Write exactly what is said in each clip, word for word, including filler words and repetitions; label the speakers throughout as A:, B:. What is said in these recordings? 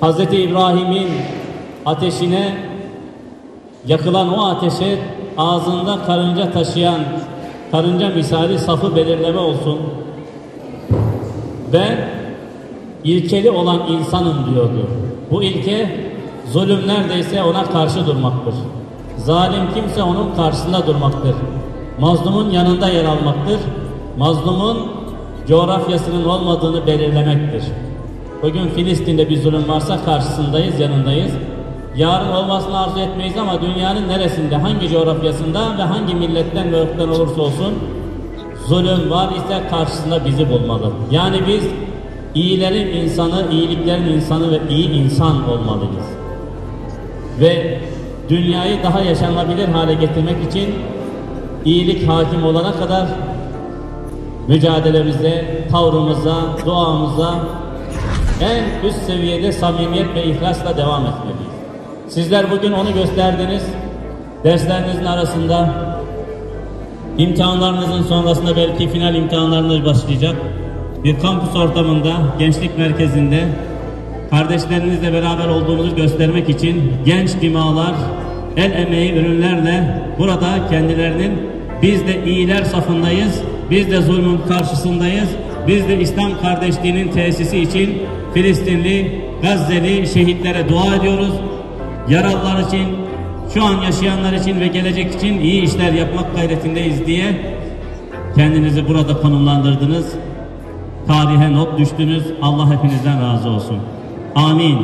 A: Hazreti İbrahim'in ateşine, yakılan o ateşe ağzında karınca taşıyan, karınca misali safı belirleme olsun. Ben ilkeli olan insanım diyordu. Bu ilke zulüm neredeyse ona karşı durmaktır. Zalim kimse onun karşısında durmaktır. Mazlumun yanında yer almaktır. Mazlumun coğrafyasının olmadığını belirlemektir. Bugün Filistin'de bir zulüm varsa karşısındayız, yanındayız. Yarın olmasını arzu etmeyiz ama dünyanın neresinde, hangi coğrafyasında ve hangi milletten ve ırktan olursa olsun zulüm var ise karşısında bizi bulmalı. Yani biz iyilerin insanı, iyiliklerin insanı ve iyi insan olmalıyız. Ve dünyayı daha yaşanabilir hale getirmek için iyilik hakim olana kadar mücadelemize, tavrımıza, duamıza en üst seviyede samimiyet ve ihlasla devam etmeliyiz. Sizler bugün onu gösterdiniz. Derslerinizin arasında, imtihanlarınızın sonrasında belki final imtihanlarınız başlayacak. Bir kampüs ortamında, gençlik merkezinde kardeşlerinizle beraber olduğumuzu göstermek için genç dimağlar, el emeği ürünlerle burada kendilerinin biz de iyiler safındayız, biz de zulmün karşısındayız, biz de İslam kardeşliğinin tesisi için Filistinli, Gazze'li şehitlere dua ediyoruz. Yaralılar için, şu an yaşayanlar için ve gelecek için iyi işler yapmak gayretindeyiz diye kendinizi burada konumlandırdınız. Tarihe not düştünüz. Allah hepinizden razı olsun. Amin.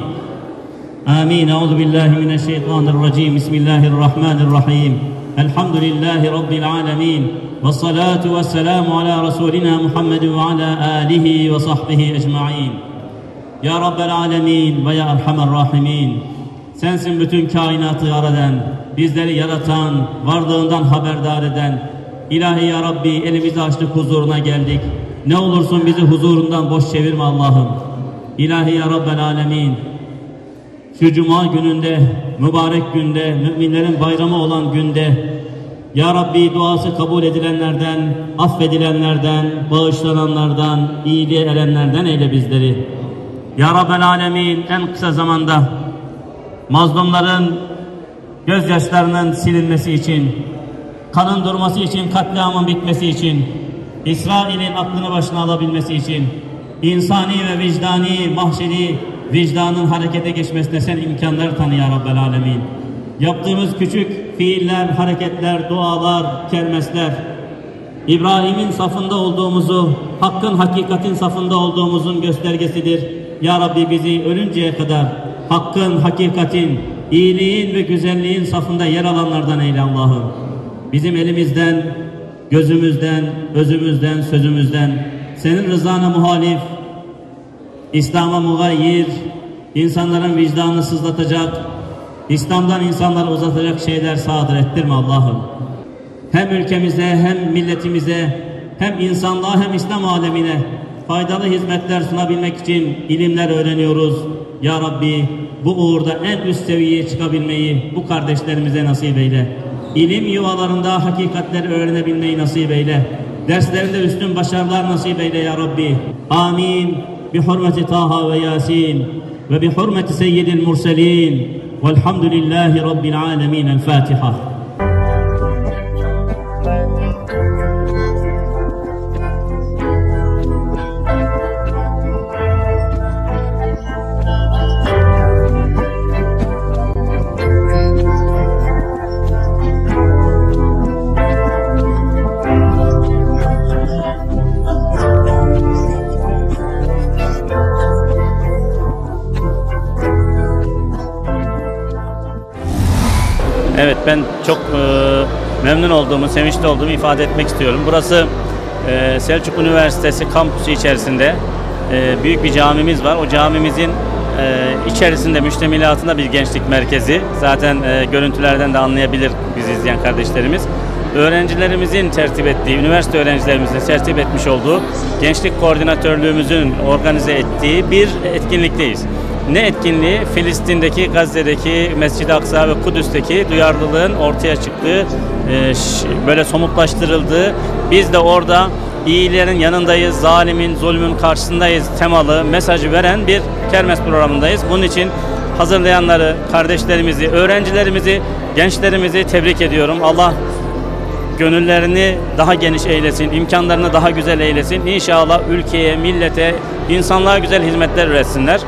A: Amin. Euzu billahi mineşşeytanirracim. Bismillahirrahmanirrahim. Elhamdülillahi rabbil alamin. Ve salatu vesselamu ala rasulina Muhammed ve ala alihi ve sahbihi ecmaîn. Ya Rabbel alemin ve ya erhamer rahimin. Sensin bütün kainatı yaradan, bizleri yaratan, varlığından haberdar eden. İlahi ya Rabbi, elimizi açtık, huzuruna geldik. Ne olursun bizi huzurundan boş çevirme Allah'ım. İlahi ya Rabbel alemin. Şu cuma gününde, mübarek günde, müminlerin bayramı olan günde ya Rabbi duası kabul edilenlerden, affedilenlerden, bağışlananlardan, iyiliğe erenlerden eyle bizleri. Ya Rabbel alemin, en kısa zamanda mazlumların gözyaşlarının silinmesi için, kanın durması için, katliamın bitmesi için, İsrail'in aklını başına alabilmesi için, insani ve vicdani, mahşeri vicdanın harekete geçmesine sen imkanlar tanı ya Rabbel alemin. Yaptığımız küçük fiiller, hareketler, dualar, kermesler, İbrahim'in safında olduğumuzu, hakkın, hakikatin safında olduğumuzun göstergesidir. Ya Rabbi bizi ölünceye kadar hakkın, hakikatin, iyiliğin ve güzelliğin safında yer alanlardan eyle Allah'ım. Bizim elimizden, gözümüzden, özümüzden, sözümüzden senin rızana muhalif, İslam'a mugayyir, insanların vicdanını sızlatacak, İslam'dan insanları uzatacak şeyler sadır ettirme Allah'ım. Hem ülkemize, hem milletimize, hem insanlığa, hem İslam alemine faydalı hizmetler sunabilmek için ilimler öğreniyoruz. Ya Rabbi, bu uğurda en üst seviyeye çıkabilmeyi bu kardeşlerimize nasip eyle. İlim yuvalarında hakikatleri öğrenebilmeyi nasip eyle. Derslerinde üstün başarılar nasip eyle ya Rabbi. Amin. Bi hurmeti Taha ve Yasin ve bi hurmeti Seyyidil Murselin. Velhamdülillahi Rabbil alemin. El Fatiha.
B: Evet, ben çok e, memnun olduğumu, sevinçli olduğumu ifade etmek istiyorum. Burası e, Selçuk Üniversitesi kampüsü içerisinde e, büyük bir camimiz var. O camimizin e, içerisinde, müştemilatında bir gençlik merkezi. Zaten e, görüntülerden de anlayabilir bizi izleyen kardeşlerimiz. Öğrencilerimizin tertip ettiği, üniversite öğrencilerimizin tertip etmiş olduğu gençlik koordinatörlüğümüzün organize ettiği bir etkinlikteyiz. Ne etkinliği? Filistin'deki, Gazze'deki, Mescid-i Aksa ve Kudüs'teki duyarlılığın ortaya çıktığı, böyle somutlaştırıldığı, biz de orada iyilerin yanındayız, zalimin, zulmün karşısındayız temalı mesajı veren bir kermes programındayız. Bunun için hazırlayanları, kardeşlerimizi, öğrencilerimizi, gençlerimizi tebrik ediyorum. Allah gönüllerini daha geniş eylesin, imkanlarını daha güzel eylesin. İnşallah ülkeye, millete, insanlığa güzel hizmetler üretsinler.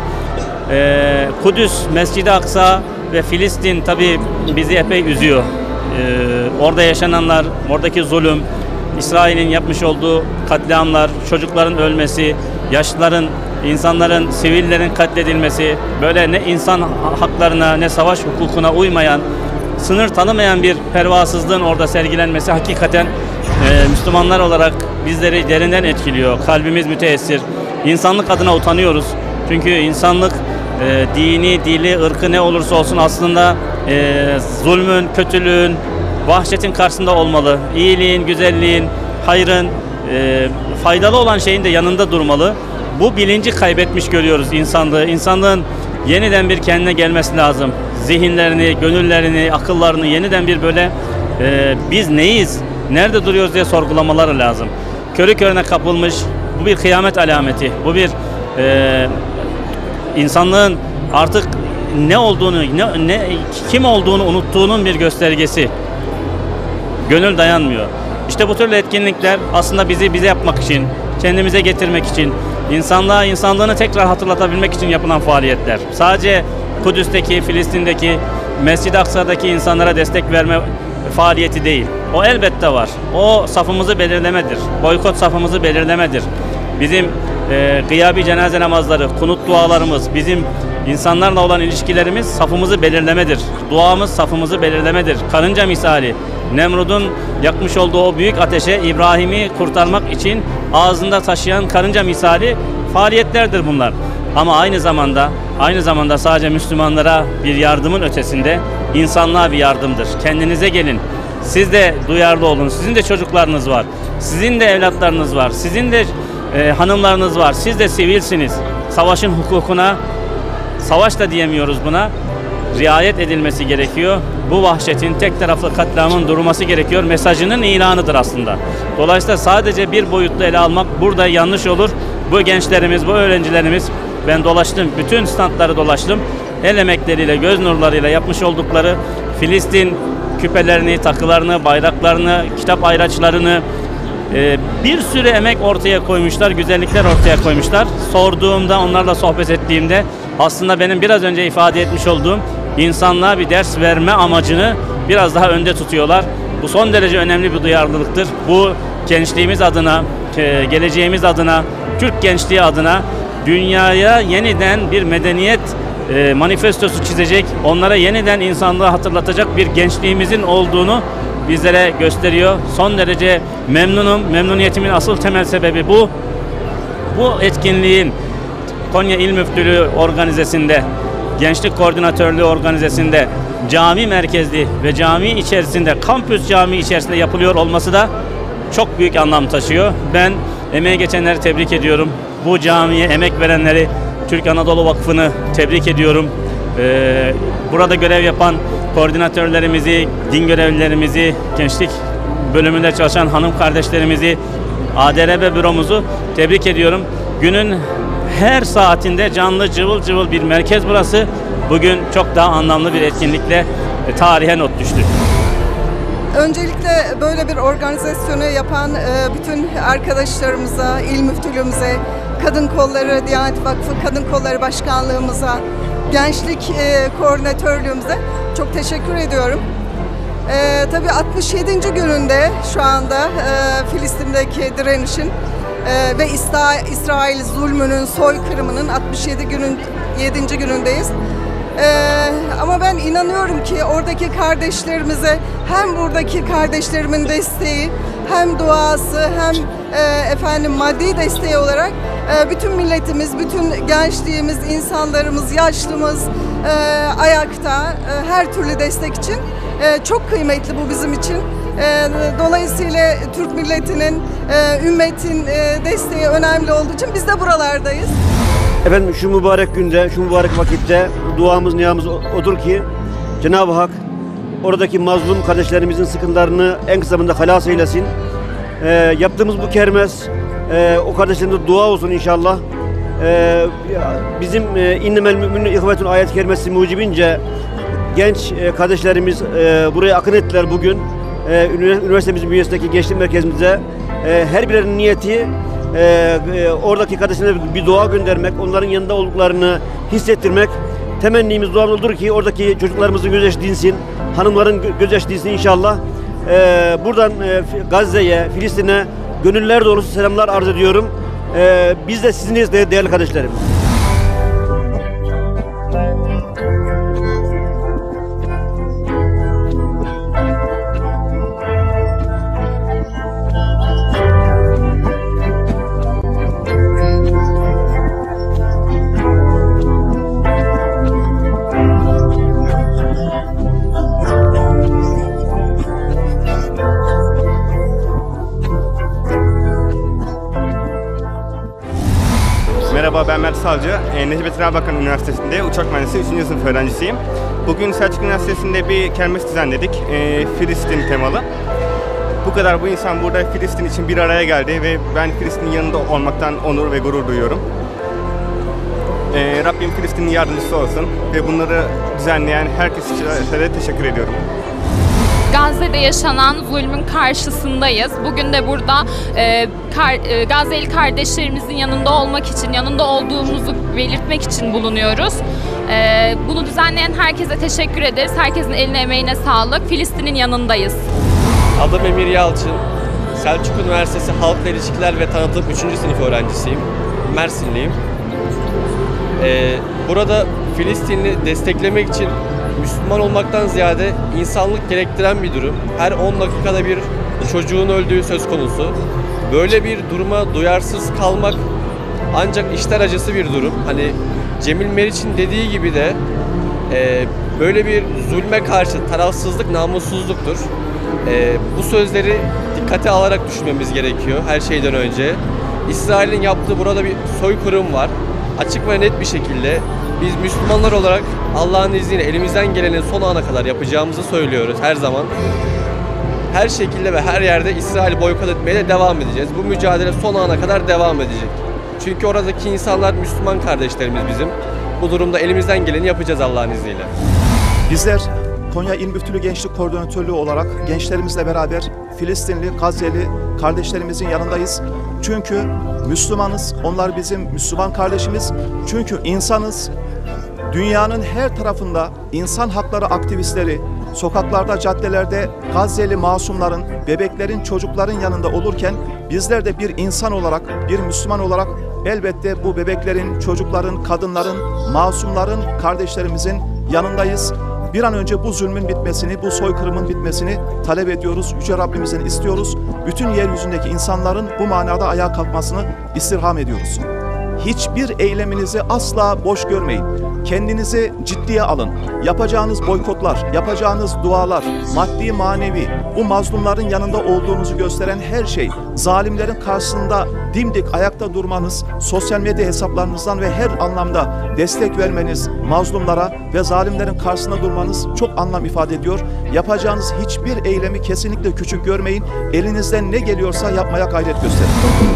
B: Ee, Kudüs, Mescid-i Aksa ve Filistin tabii bizi epey üzüyor. Ee, orada yaşananlar, oradaki zulüm, İsrail'in yapmış olduğu katliamlar, çocukların ölmesi, yaşlıların, insanların, sivillerin katledilmesi, böyle ne insan haklarına ne savaş hukukuna uymayan, sınır tanımayan bir pervasızlığın orada sergilenmesi hakikaten e, Müslümanlar olarak bizleri derinden etkiliyor. Kalbimiz müteessir. İnsanlık adına utanıyoruz. Çünkü insanlık e, dini, dili, ırkı ne olursa olsun aslında e, zulmün, kötülüğün, vahşetin karşısında olmalı. İyiliğin, güzelliğin, hayrın, e, faydalı olan şeyin de yanında durmalı. Bu bilinci kaybetmiş görüyoruz insanlığı. İnsanlığın yeniden bir kendine gelmesi lazım. Zihinlerini, gönüllerini, akıllarını yeniden bir böyle e, biz neyiz, nerede duruyoruz diye sorgulamaları lazım. Körü körüne kapılmış, bu bir kıyamet alameti. Bu bir e, insanlığın artık ne olduğunu, ne, ne kim olduğunu unuttuğunun bir göstergesi. Gönül dayanmıyor. İşte bu türlü etkinlikler aslında bizi bize yapmak için, kendimize getirmek için, insanlığa insanlığını tekrar hatırlatabilmek için yapılan faaliyetler. Sadece Kudüs'teki, Filistin'deki, Mescid-i Aksa'daki insanlara destek verme faaliyeti değil. O elbette var. O safımızı belirlemedir. Boykot safımızı belirlemedir. Bizim e, gıyabi cenaze namazları, kunut dualarımız, bizim insanlarla olan ilişkilerimiz safımızı belirlemedir. Duamız safımızı belirlemedir. Karınca misali, Nemrud'un yakmış olduğu o büyük ateşe İbrahim'i kurtarmak için ağzında taşıyan karınca misali faaliyetlerdir bunlar. Ama aynı zamanda aynı zamanda sadece Müslümanlara bir yardımın ötesinde insanlığa bir yardımdır. Kendinize gelin. Siz de duyarlı olun. Sizin de çocuklarınız var. Sizin de evlatlarınız var. Sizin de e, hanımlarınız var. Siz de sivilsiniz. Savaşın hukukuna, savaş da diyemiyoruz buna, riayet edilmesi gerekiyor. Bu vahşetin, tek taraflı katliamın durması gerekiyor. Mesajının ilanıdır aslında. Dolayısıyla sadece bir boyutlu ele almak burada yanlış olur. Bu gençlerimiz, bu öğrencilerimiz, ben dolaştım, bütün standları dolaştım. El emekleriyle, göz nurlarıyla yapmış oldukları Filistin küpelerini, takılarını, bayraklarını, kitap ayraçlarını, e, bir sürü emek ortaya koymuşlar, güzellikler ortaya koymuşlar. Sorduğumda, onlarla sohbet ettiğimde aslında benim biraz önce ifade etmiş olduğum insanlığa bir ders verme amacını biraz daha önde tutuyorlar. Bu son derece önemli bir duyarlılıktır. Bu gençliğimiz adına, geleceğimiz adına, Türk gençliği adına dünyaya yeniden bir medeniyet e, manifestosu çizecek, onlara yeniden insanlığı hatırlatacak bir gençliğimizin olduğunu bizlere gösteriyor. Son derece memnunum. Memnuniyetimin asıl temel sebebi bu. Bu etkinliğin Konya İl Müftülüğü organizesinde, Gençlik Koordinatörlüğü organizesinde, cami merkezli ve cami içerisinde, kampüs cami içerisinde yapılıyor olması da çok büyük anlam taşıyor. Ben emeğe geçenleri tebrik ediyorum. Bu camiye emek verenleri, Türk Anadolu Vakfı'nı tebrik ediyorum. Ee, burada görev yapan koordinatörlerimizi, din görevlilerimizi, gençlik bölümünde çalışan hanım kardeşlerimizi, A D R B büromuzu tebrik ediyorum. Günün her saatinde canlı, cıvıl cıvıl bir merkez burası. Bugün çok daha anlamlı bir etkinlikle e, tarihe not düştü.
C: Öncelikle böyle bir organizasyonu yapan bütün arkadaşlarımıza, il müftülüğümüze, Kadın Kolları Diyanet Vakfı Kadın Kolları Başkanlığımıza, Gençlik Koordinatörlüğümüze çok teşekkür ediyorum. Ee, tabii altmış yedinci gününde şu anda e, Filistin'deki direnişin e, ve İsra İsrail zulmünün, soykırımının altmış yedi günün, yedinci günündeyiz. Ee, ama ben inanıyorum ki oradaki kardeşlerimize hem buradaki kardeşlerimin desteği, hem duası, hem e, efendim maddi desteği olarak e, bütün milletimiz, bütün gençliğimiz, insanlarımız, yaşlımız e, ayakta, e, her türlü destek için e, çok kıymetli bu bizim için. E, dolayısıyla Türk milletinin, e, ümmetin e, desteği önemli olduğu için biz de buralardayız.
D: Efendim şu mübarek günde, şu mübarek vakitte duamız, niyamız odur ki Cenab-ı Hak oradaki mazlum kardeşlerimizin sıkıntılarını en kısa zamanda halas eylesin. E, yaptığımız bu kermes e, o kardeşlerimize dua olsun inşallah. E, bizim e, innemel müminun ihvetun ayet kerimesi mucibince genç e, kardeşlerimiz e, buraya akın ettiler bugün. E, üniversitemizin bünyesindeki gençlik merkezimize. E, her birinin niyeti e, e, oradaki kardeşlerine bir dua göndermek, onların yanında olduklarını hissettirmek. Temennimiz, duamız olur ki oradaki çocuklarımızın gözyaşı dinsin, hanımların gözyaşı dinsin inşallah. E, buradan e, Gazze'ye, Filistin'e gönüller dolusu selamlar arz ediyorum. E, biz de siziniz de değerli kardeşlerim.
E: Merhaba, ben Mert Savcı. E, Necmettin Erbakan Üniversitesi'nde uçak mühendisi üçüncü sınıf öğrencisiyim. Bugün Selçuk Üniversitesi'nde bir kermes düzenledik. E, Filistin temalı. Bu kadar bu insan burada Filistin için bir araya geldi ve ben Filistin'in yanında olmaktan onur ve gurur duyuyorum. E, Rabbim Filistin'in yardımcısı olsun ve bunları düzenleyen herkese de teşekkür ediyorum.
F: Gazze'de yaşanan zulmün karşısındayız. Bugün de burada e, kar, e, Gazze'li kardeşlerimizin yanında olmak için, yanında olduğumuzu belirtmek için bulunuyoruz. E, bunu düzenleyen herkese teşekkür ederiz. Herkesin eline emeğine sağlık. Filistin'in yanındayız.
G: Adım Emir Yalçın. Selçuk Üniversitesi Halkla İlişkiler ve Tanıtım üçüncü sınıf öğrencisiyim. Mersinliyim. E, burada Filistin'i desteklemek için Müslüman olmaktan ziyade insanlık gerektiren bir durum. Her on dakikada bir çocuğun öldüğü söz konusu. Böyle bir duruma duyarsız kalmak ancak işler acısı bir durum. Hani Cemil Meriç'in dediği gibi de e, böyle bir zulme karşı tarafsızlık namussuzluktur. E, bu sözleri dikkate alarak düşünmemiz gerekiyor her şeyden önce. İsrail'in yaptığı burada bir soykırım var. Açık ve net bir şekilde biz Müslümanlar olarak Allah'ın izniyle elimizden gelenin son ana kadar yapacağımızı söylüyoruz her zaman. Her şekilde ve her yerde İsrail'i boykot etmeye de devam edeceğiz. Bu mücadele son ana kadar devam edecek. Çünkü oradaki insanlar Müslüman kardeşlerimiz bizim. Bu durumda elimizden geleni yapacağız Allah'ın izniyle.
H: Bizler Konya İl Müftülüğü Gençlik Koordinatörlüğü olarak gençlerimizle beraber Filistinli, Gazze'li kardeşlerimizin yanındayız. Çünkü Müslümanız, onlar bizim Müslüman kardeşimiz. Çünkü insanız. Dünyanın her tarafında insan hakları aktivistleri, sokaklarda, caddelerde Gazze'li masumların, bebeklerin, çocukların yanında olurken bizler de bir insan olarak, bir Müslüman olarak elbette bu bebeklerin, çocukların, kadınların, masumların, kardeşlerimizin yanındayız. Bir an önce bu zulmün bitmesini, bu soykırımın bitmesini talep ediyoruz. Yüce Rabbimizden istiyoruz. Bütün yeryüzündeki insanların bu manada ayağa kalkmasını istirham ediyoruz. Hiçbir eyleminizi asla boş görmeyin. Kendinizi ciddiye alın. Yapacağınız boykotlar, yapacağınız dualar, maddi manevi, bu mazlumların yanında olduğunuzu gösteren her şey, zalimlerin karşısında dimdik ayakta durmanız, sosyal medya hesaplarınızdan ve her anlamda destek vermeniz, mazlumlara ve zalimlerin karşısında durmanız çok anlam ifade ediyor. Yapacağınız hiçbir eylemi kesinlikle küçük görmeyin. Elinizden ne geliyorsa yapmaya gayret gösterin.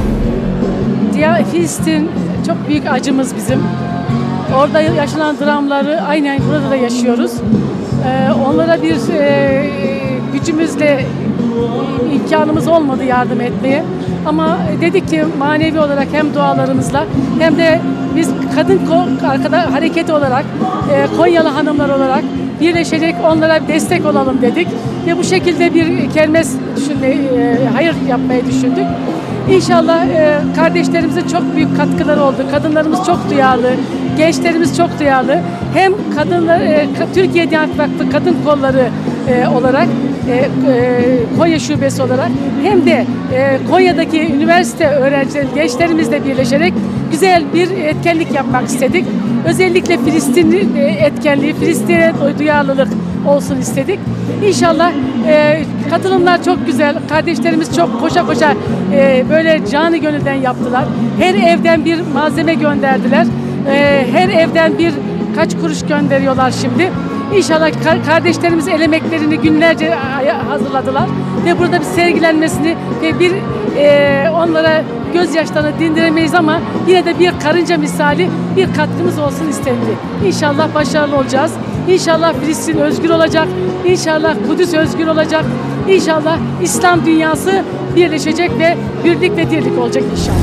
I: Diğer Filistin çok büyük acımız bizim. Orada yaşanan dramları aynen burada da yaşıyoruz. Ee, onlara bir e, gücümüzle imkanımız olmadı yardım etmeye. Ama dedik ki manevi olarak hem dualarımızla hem de biz kadın arkada hareket olarak e, Konyalı hanımlar olarak birleşerek onlara destek olalım dedik. Ve bu şekilde bir kermes düşünme, e, hayır yapmayı düşündük. İnşallah e, kardeşlerimize çok büyük katkıları oldu. Kadınlarımız çok duyarlı, gençlerimiz çok duyarlı. Hem kadınlar, e, Türkiye Diyanet Vakfı Kadın Kolları e, olarak, e, e, Konya Şubesi olarak hem de e, Konya'daki üniversite öğrencileri, gençlerimizle birleşerek güzel bir etkinlik yapmak istedik. Özellikle Filistin etkinliği, Filistin'e duyarlılık olsun istedik. İnşallah e, katılımlar çok güzel. Kardeşlerimiz çok koşa koşa e, böyle canı gönülden yaptılar. Her evden bir malzeme gönderdiler. E, her evden bir kaç kuruş gönderiyorlar şimdi. İnşallah kardeşlerimiz el emeklerini günlerce hazırladılar ve burada bir sergilenmesini ve bir e, onlara gözyaşlarını dindiremeyiz ama yine de bir karınca misali bir katkımız olsun istendi. İnşallah başarılı olacağız. İnşallah Filistin özgür olacak. İnşallah Kudüs özgür olacak. İnşallah İslam dünyası birleşecek ve birlik ve dirlik olacak inşallah.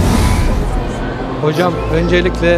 J: Hocam öncelikle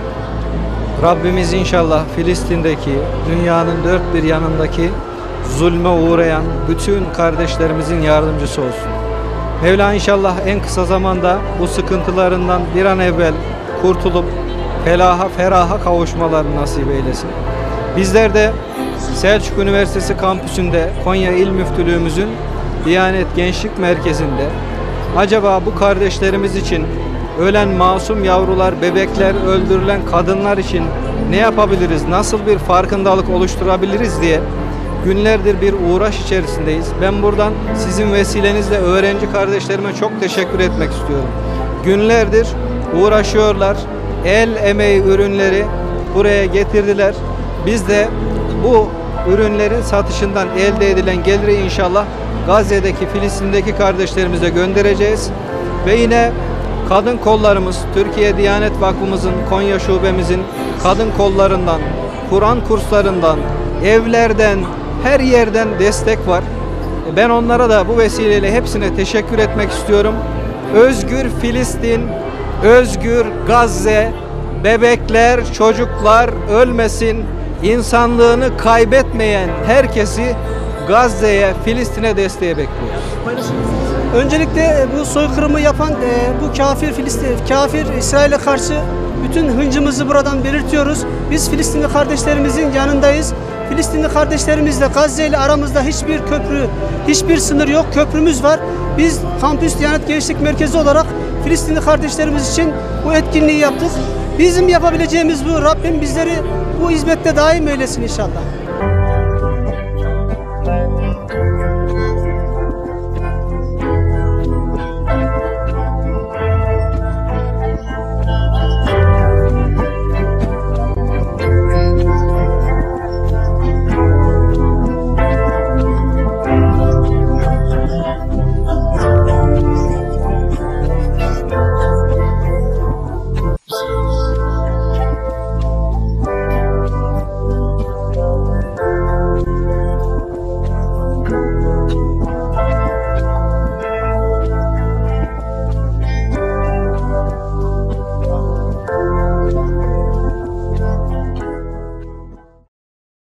J: Rabbimiz inşallah Filistin'deki, dünyanın dört bir yanındaki zulme uğrayan bütün kardeşlerimizin yardımcısı olsun. Mevla inşallah en kısa zamanda bu sıkıntılarından bir an evvel kurtulup felaha, feraha kavuşmalarını nasip eylesin. Bizler de Selçuk Üniversitesi kampüsünde Konya İl Müftülüğümüzün Diyanet Gençlik Merkezi'nde acaba bu kardeşlerimiz için ölen masum yavrular, bebekler, öldürülen kadınlar için ne yapabiliriz, nasıl bir farkındalık oluşturabiliriz diye günlerdir bir uğraş içerisindeyiz. Ben buradan sizin vesilenizle öğrenci kardeşlerime çok teşekkür etmek istiyorum. Günlerdir uğraşıyorlar, el emeği ürünleri buraya getirdiler. Biz de bu ürünlerin satışından elde edilen geliri inşallah Gazze'deki, Filistin'deki kardeşlerimize göndereceğiz. Ve yine kadın kollarımız, Türkiye Diyanet Vakfımızın, Konya Şubemizin kadın kollarından, Kur'an kurslarından, evlerden, her yerden destek var. Ben onlara da bu vesileyle hepsine teşekkür etmek istiyorum. Özgür Filistin, özgür Gazze, bebekler, çocuklar ölmesin, insanlığını kaybetmeyen herkesi Gazze'ye, Filistin'e desteğe bekliyoruz.
K: Öncelikle bu soykırımı yapan e, bu kafir Filistin, kafir İsrail'e karşı bütün hıncımızı buradan belirtiyoruz. Biz Filistinli kardeşlerimizin yanındayız. Filistinli kardeşlerimizle Gazze ile aramızda hiçbir köprü, hiçbir sınır yok. Köprümüz var. Biz Kampüs Diyanet Gençlik Merkezi olarak Filistinli kardeşlerimiz için bu etkinliği yaptık. Bizim yapabileceğimiz bu. Rabbim bizleri bu hizmette daim eylesin inşallah.